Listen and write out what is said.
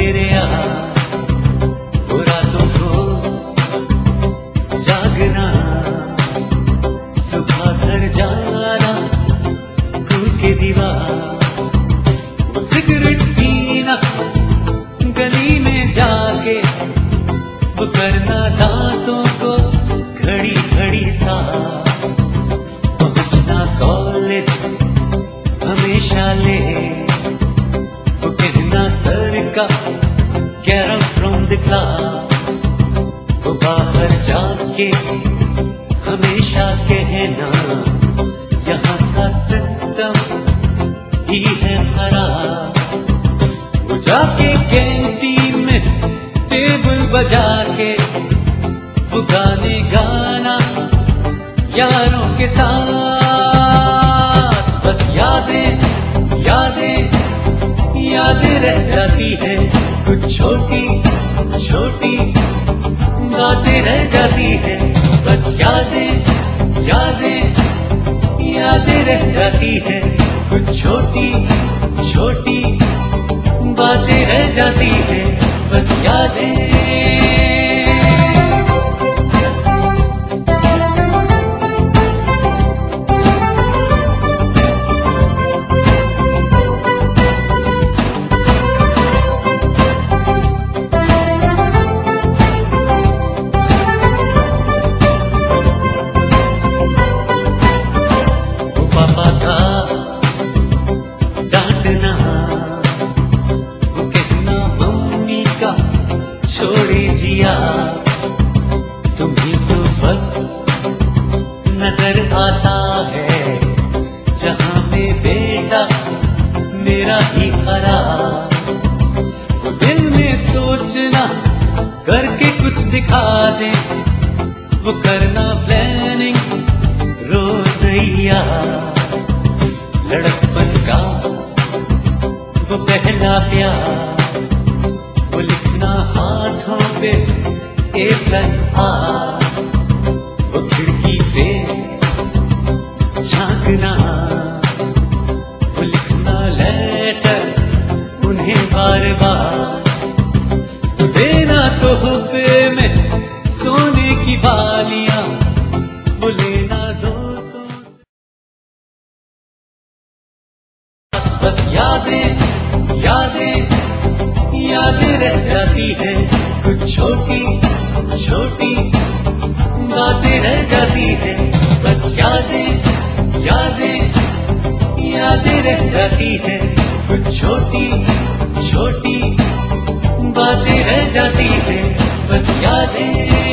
तेरे वो रातों को जागना, सुबह घर जाना, कूद के दीवार, वो सिगरेट पीना, गली में जाके वो करना दांतों को घड़ी घड़ी सा, पहुंचना कॉलेज हमेशा ले, वो कहना सर का get out from the class, वो बाहर जाके हमेशा कहना यहाँ का सिस्टम ही है खराब, वो जाके कैंटीन में टेबल बजा के वो गाने गाना यारों के साथ, बस यादें यादें यादें रह जाती है, कुछ छोटी छोटी बातें रह जाती है, बस यादें यादें यादें रह जाती है, कुछ छोटी छोटी बातें रह जाती है, बस यादें। छोड़ी जिया तुम्ही तो बस नजर आता है, जहां में बेटा मेरा ही खरा, वो दिल में सोचना करके कुछ दिखा दे, वो करना प्लानिंग रोज नैया, लड़कपन का वो पहला प्यार, वो लिखना हाथों पे A+R, वो खिड़की से झांकना, वो लिखना लेटर उन्हें बार बार, वो देना तोहफे में सोने की बालियां, वो लेना दोस्तों से, बस यादें यादें यादें रह जाती है, कुछ छोटी छोटी बातें रह जाती है, बस यादें यादें यादें रह जाती है, कुछ छोटी छोटी बातें रह जाती है, बस यादें।